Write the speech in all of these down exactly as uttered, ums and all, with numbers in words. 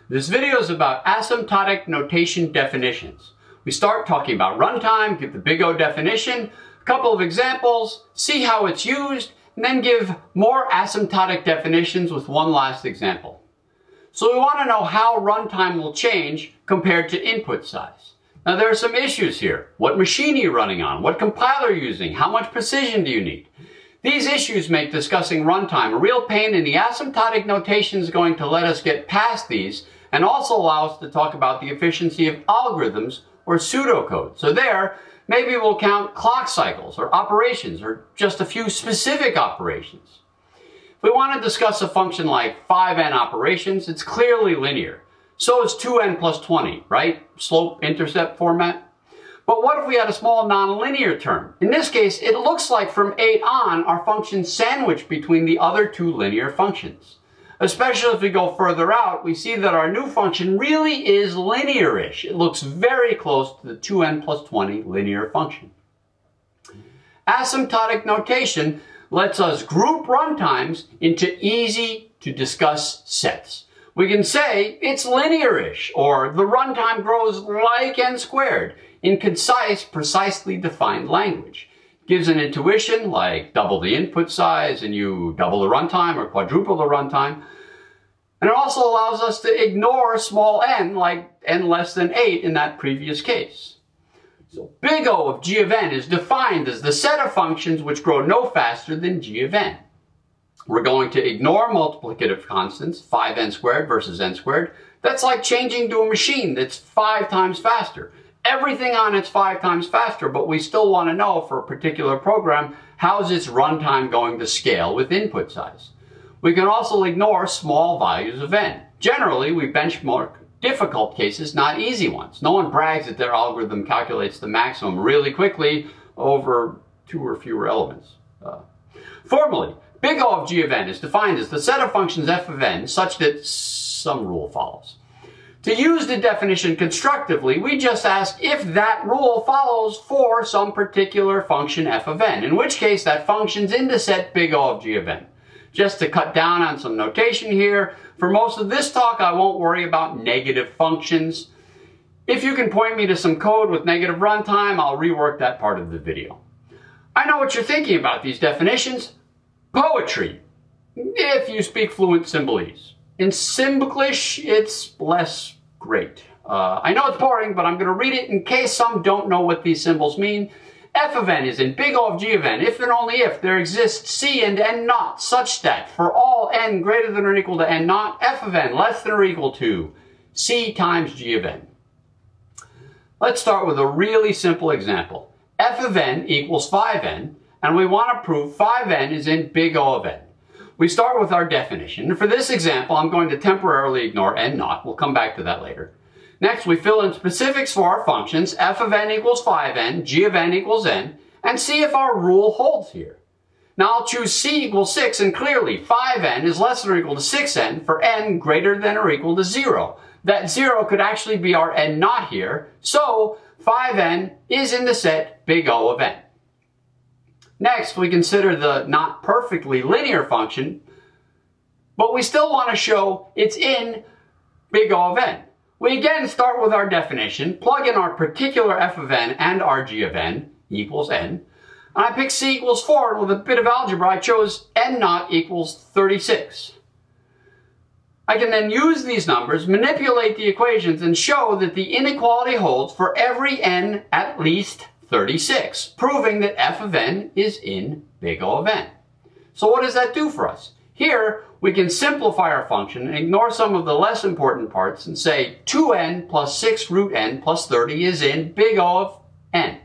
This video is about asymptotic notation definitions. We start talking about runtime, give the big O definition, a couple of examples, see how it's used, and then give more asymptotic definitions with one last example. So we want to know how runtime will change compared to input size. Now there are some issues here. What machine are you running on? What compiler are you using? How much precision do you need? These issues make discussing runtime a real pain, and the asymptotic notation is going to let us get past these and also allow us to talk about the efficiency of algorithms or pseudocode. So there, maybe we'll count clock cycles or operations or just a few specific operations. If we want to discuss a function like five n operations, it's clearly linear. So is two n plus twenty, right? Slope-intercept format. But what if we had a small nonlinear term? In this case, it looks like from eight on, our function's sandwiched between the other two linear functions. Especially if we go further out, we see that our new function really is linear-ish. It looks very close to the two n plus twenty linear function. Asymptotic notation lets us group runtimes into easy-to-discuss sets. We can say it's linear-ish, or the runtime grows like n squared, in concise, precisely defined language. It gives an intuition like double the input size and you double the runtime or quadruple the runtime. And it also allows us to ignore small n, like n less than eight in that previous case. So big O of g of n is defined as the set of functions which grow no faster than g of n. We're going to ignore multiplicative constants, five n squared versus n squared. That's like changing to a machine that's five times faster. Everything on it's five times faster, but we still want to know for a particular program, how's its runtime going to scale with input size. We can also ignore small values of n. Generally, we benchmark difficult cases, not easy ones. No one brags that their algorithm calculates the maximum really quickly over two or fewer elements. Uh, formally, big O of g of n is defined as the set of functions f of n such that some rule follows. To use the definition constructively, we just ask if that rule follows for some particular function f of n, in which case that function's in the set big O of g of n. Just to cut down on some notation here, for most of this talk I won't worry about negative functions. If you can point me to some code with negative runtime, I'll rework that part of the video. I know what you're thinking about these definitions. Poetry, if you speak fluent Symbolese. In Simplish, it's less great. Uh, I know it's boring, but I'm going to read it in case some don't know what these symbols mean. F of n is in big O of g of n if and only if there exists c and n naught such that for all n greater than or equal to n naught, f of n less than or equal to c times g of n. Let's start with a really simple example. F of n equals five n, and we want to prove five n is in big O of n. We start with our definition. For this example, I'm going to temporarily ignore n naught. We'll come back to that later. Next, we fill in specifics for our functions, f of n equals five n, g of n equals n, and see if our rule holds here. Now I'll choose c equals six, and clearly five n is less than or equal to six n for n greater than or equal to zero. That zero could actually be our n naught here, so five n is in the set big O of n. Next, we consider the not perfectly linear function, but we still want to show it's in big O of n. We again start with our definition, plug in our particular f of n and our g of n equals n, and I picked c equals four, and with a bit of algebra I chose n naught equals thirty-six. I can then use these numbers, manipulate the equations, and show that the inequality holds for every n at least thirty-six, proving that f of n is in big O of n. So what does that do for us? Here, we can simplify our function and ignore some of the less important parts and say two n plus six root n plus thirty is in big O of n.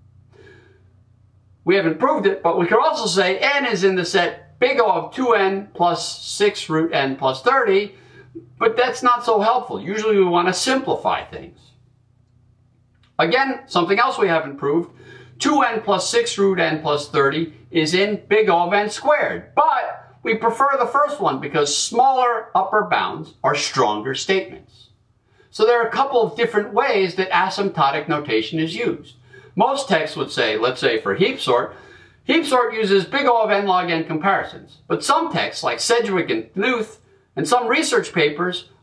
We haven't proved it, but we could also say n is in the set big O of two n plus six root n plus thirty, but that's not so helpful. Usually we want to simplify things. Again, something else we haven't proved, two n plus six root n plus thirty is in big O of n squared, but we prefer the first one because smaller upper bounds are stronger statements. So there are a couple of different ways that asymptotic notation is used. Most texts would say, let's say for heap sort, heap sort uses big O of n log n comparisons. But some texts like Sedgwick and Knuth and some research papers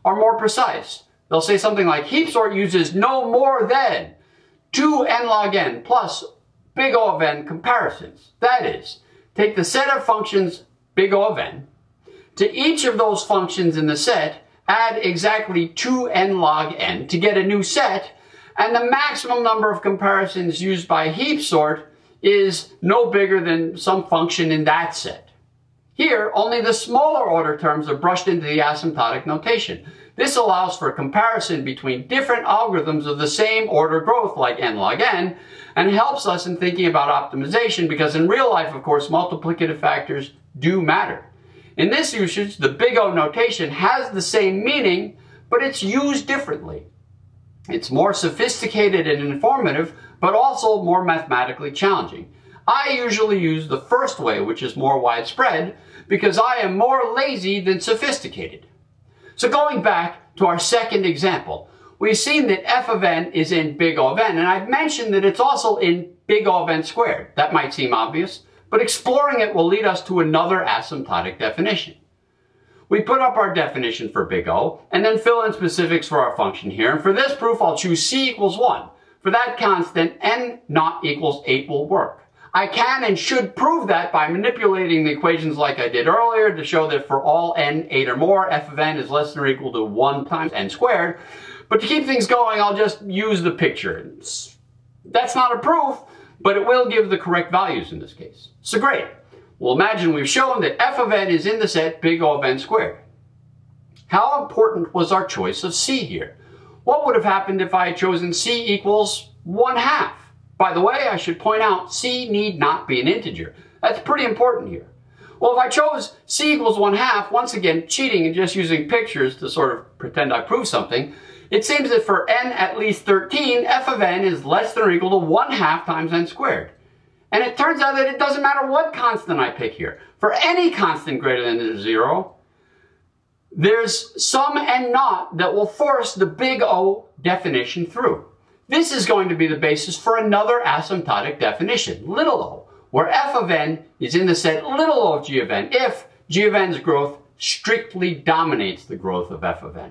are more precise. They'll say something like heap sort uses no more than two n log n plus big O of n comparisons. That is, take the set of functions big O of n. To each of those functions in the set, add exactly two n log n to get a new set, and the maximum number of comparisons used by heap sort is no bigger than some function in that set. Here, only the smaller order terms are brushed into the asymptotic notation. This allows for comparison between different algorithms of the same order growth, like n log n, and helps us in thinking about optimization because in real life, of course, multiplicative factors do matter. In this usage, the big O notation has the same meaning, but it's used differently. It's more sophisticated and informative, but also more mathematically challenging. I usually use the first way, which is more widespread, because I am more lazy than sophisticated. So going back to our second example, we've seen that f of n is in big O of n, and I've mentioned that it's also in big O of n squared. That might seem obvious, but exploring it will lead us to another asymptotic definition. We put up our definition for big O, and then fill in specifics for our function here, and for this proof I'll choose c equals one. For that constant, n naught equals eight will work. I can and should prove that by manipulating the equations like I did earlier to show that for all n eight or more, f of n is less than or equal to one times n squared. But to keep things going, I'll just use the picture. That's not a proof, but it will give the correct values in this case. So great. Well, imagine we've shown that f of n is in the set big O of n squared. How important was our choice of c here? What would have happened if I had chosen c equals one half? By the way, I should point out, c need not be an integer. That's pretty important here. Well, if I chose c equals one half, once again, cheating and just using pictures to sort of pretend I proved something, it seems that for n at least thirteen, f of n is less than or equal to one half times n squared. And it turns out that it doesn't matter what constant I pick here. For any constant greater than zero, there's some n naught that will force the big O definition through. This is going to be the basis for another asymptotic definition, little o, where f of n is in the set little o of g of n if g of n's growth strictly dominates the growth of f of n.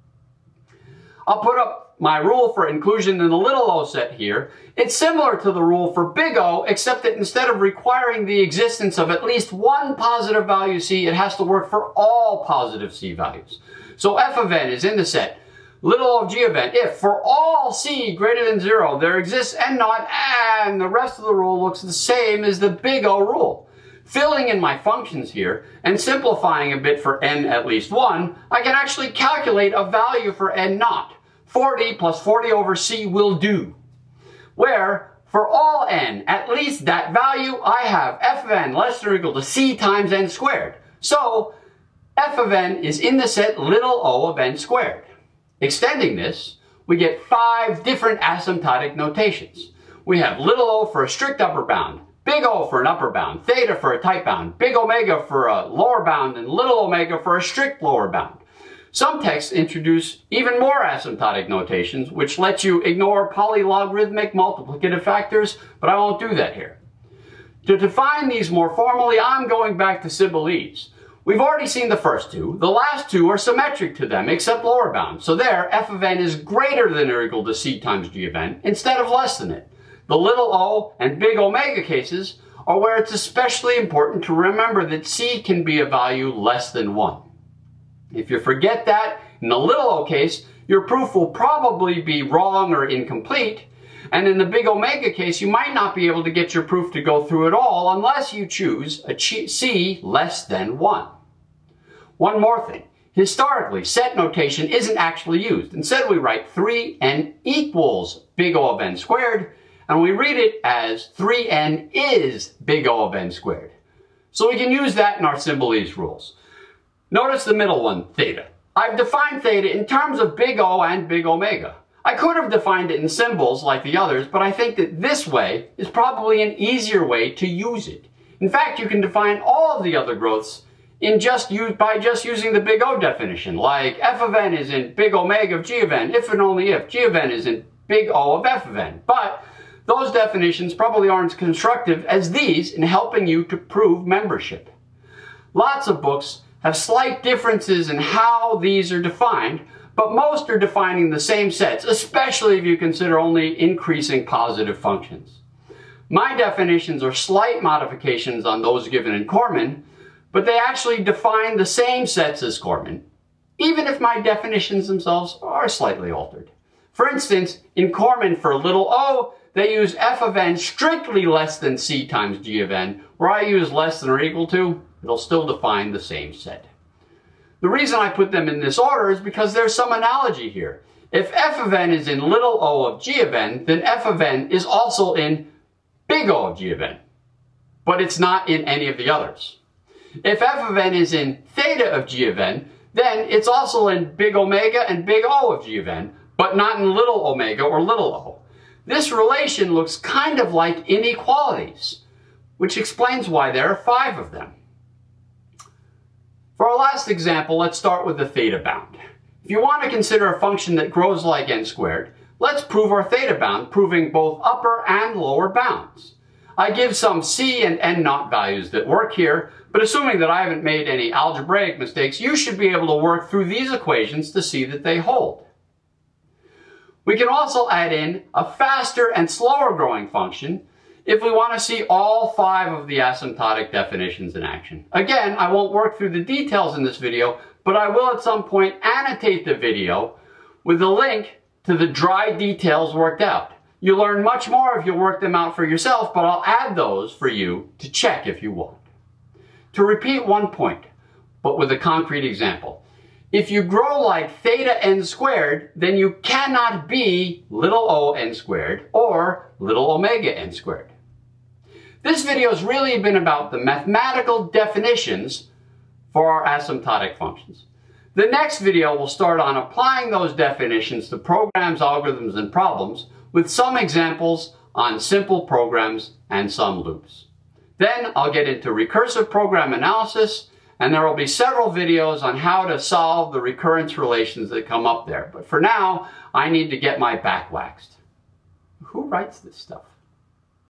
I'll put up my rule for inclusion in the little o set here. It's similar to the rule for big O, except that instead of requiring the existence of at least one positive value c, it has to work for all positive c values. So f of n is in the set little o of g of n if for all c greater than zero there exists n naught, and the rest of the rule looks the same as the big O rule. Filling in my functions here and simplifying a bit for n at least one, I can actually calculate a value for n naught. forty plus forty over c will do. Where for all n at least that value, I have f of n less than or equal to c times n squared. So f of n is in the set little o of n squared. Extending this, we get five different asymptotic notations. We have little o for a strict upper bound, big O for an upper bound, theta for a tight bound, big omega for a lower bound, and little omega for a strict lower bound. Some texts introduce even more asymptotic notations, which let you ignore polylogarithmic multiplicative factors, but I won't do that here. To define these more formally, I'm going back to Symbolize. We've already seen the first two. The last two are symmetric to them, except lower bound. So there, f of n is greater than or equal to c times g of n, instead of less than it. The little o and big omega cases are where it's especially important to remember that c can be a value less than one. If you forget that, in the little o case, your proof will probably be wrong or incomplete, and in the big omega case, you might not be able to get your proof to go through at all unless you choose a c less than one. One more thing. Historically, set notation isn't actually used. Instead, we write three n equals big O of n squared, and we read it as three n is big O of n squared. So we can use that in our Symbolize rules. Notice the middle one, theta. I've defined theta in terms of big O and big omega. I could have defined it in symbols like the others, but I think that this way is probably an easier way to use it. In fact, you can define all of the other growths in just use, by just using the big O definition, like f of n is in big omega of g of n, if and only if g of n is in big O of f of n. But those definitions probably aren't as constructive as these in helping you to prove membership. Lots of books have slight differences in how these are defined, but most are defining the same sets, especially if you consider only increasing positive functions. My definitions are slight modifications on those given in Corman, but they actually define the same sets as Corman, even if my definitions themselves are slightly altered. For instance, in Corman for little o, they use f of n strictly less than c times g of n. Where I use less than or equal to, it'll still define the same set. The reason I put them in this order is because there's some analogy here. If f of n is in little o of g of n, then f of n is also in big O of g of n, but it's not in any of the others. If f of n is in theta of g of n, then it's also in big omega and big O of g of n, but not in little omega or little o. This relation looks kind of like inequalities, which explains why there are five of them. For our last example, let's start with the theta bound. If you want to consider a function that grows like n squared, let's prove our theta bound, proving both upper and lower bounds. I give some c and n naught values that work here, but assuming that I haven't made any algebraic mistakes, you should be able to work through these equations to see that they hold. We can also add in a faster and slower growing function if we want to see all five of the asymptotic definitions in action. Again, I won't work through the details in this video, but I will at some point annotate the video with a link to the dry details worked out. You'll learn much more if you work them out for yourself, but I'll add those for you to check if you want. To repeat one point, but with a concrete example. If you grow like theta n squared, then you cannot be little o n squared or little omega n squared. This video has really been about the mathematical definitions for our asymptotic functions. The next video will start on applying those definitions to programs, algorithms, and problems with some examples on simple programs and some loops. Then I'll get into recursive program analysis, and there will be several videos on how to solve the recurrence relations that come up there. But for now, I need to get my back waxed. Who writes this stuff?